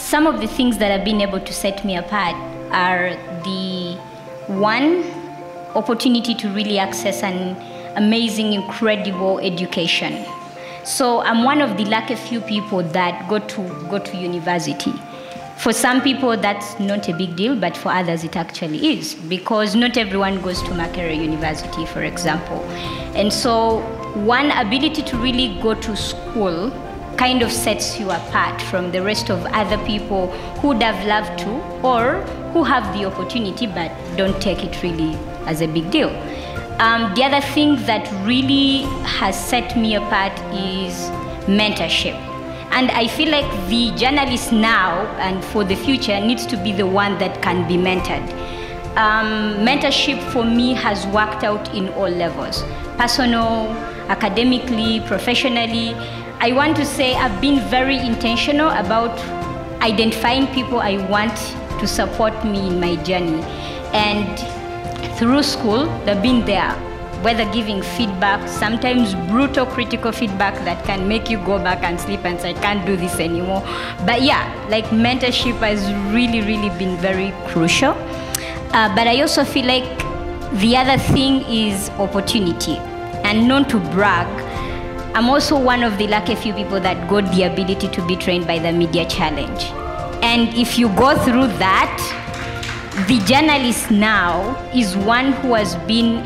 some of the things that have been able to set me apart are the one, opportunity to really access an amazing, incredible education. So I'm one of the lucky few people that go to university. For some people, that's not a big deal, but for others, it actually is, because not everyone goes to Makerere University, for example. And so one, ability to really go to school kind of sets you apart from the rest of other people who would have loved to, or who have the opportunity but don't take it really as a big deal. The other thing that really has set me apart is mentorship. And I feel like the journalist now and for the future needs to be the one that can be mentored. Mentorship for me has worked out in all levels, personal, academically, professionally. I want to say I've been very intentional about identifying people I want to support me in my journey. And through school, they've been there, whether giving feedback, sometimes brutal critical feedback that can make you go back and sleep and say, I can't do this anymore. But yeah, like mentorship has really, really been very crucial. But I also feel like the other thing is opportunity. And not to brag, I'm also one of the lucky few people that got the ability to be trained by the Media Challenge. And if you go through that, the journalist now is one who has been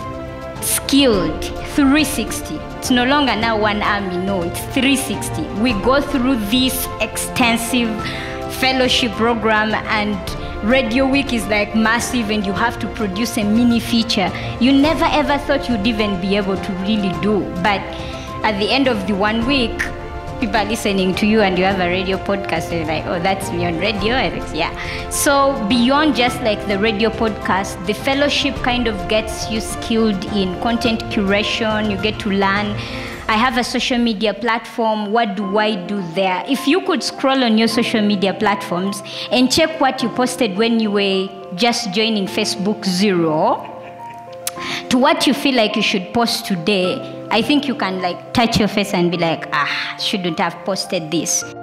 skilled 360. It's no longer now one army, no, it's 360. We go through this extensive fellowship program, and Radio Week is like massive, and you have to produce a mini feature you never ever thought you'd even be able to really do. But at the end of the 1 week, people are listening to you and you have a radio podcast, and you're like, oh, that's me on radio. And it's, yeah. So beyond just like the radio podcast, the fellowship kind of gets you skilled in content curation. You get to learn. I have a social media platform. What do I do there? If you could scroll on your social media platforms and check what you posted when you were just joining Facebook 0 to what you feel like you should post today, I think you can like touch your face and be like, shouldn't have posted this.